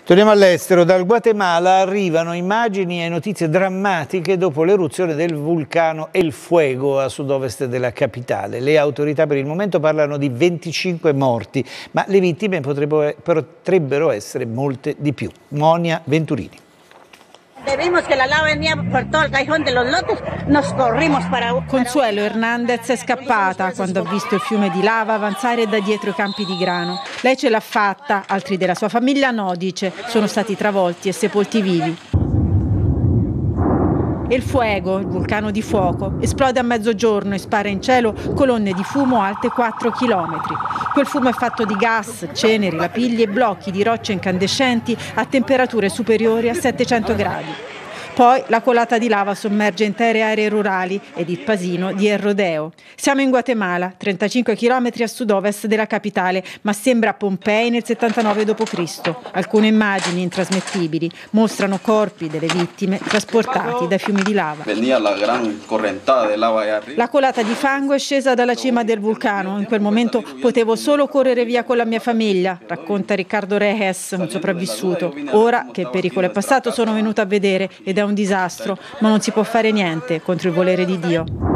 Torniamo all'estero. Dal Guatemala arrivano immagini e notizie drammatiche dopo l'eruzione del vulcano El Fuego a sud-ovest della capitale. Le autorità per il momento parlano di 25 morti, ma le vittime potrebbero essere molte di più. Monia Venturini. Consuelo Hernandez è scappata quando ha visto il fiume di lava avanzare da dietro i campi di grano. Lei ce l'ha fatta, altri della sua famiglia no, dice, sono stati travolti e sepolti vivi. El Fuego, il vulcano di fuoco, esplode a mezzogiorno e spara in cielo colonne di fumo alte 4 chilometri. Quel fumo è fatto di gas, ceneri, lapilli e blocchi di rocce incandescenti a temperature superiori a 700 gradi. Poi la colata di lava sommerge intere aree rurali ed il pasino di El Rodeo. Siamo in Guatemala, 35 chilometri a sud-ovest della capitale, ma sembra Pompei nel 79 d.C. Alcune immagini intrasmettibili mostrano corpi delle vittime trasportati dai fiumi di lava. La colata di fango è scesa dalla cima del vulcano. In quel momento potevo solo correre via con la mia famiglia, racconta Riccardo Rejes, un sopravvissuto. Ora che il pericolo è passato sono venuta a vedere ed è un disastro, ma non si può fare niente contro il volere di Dio.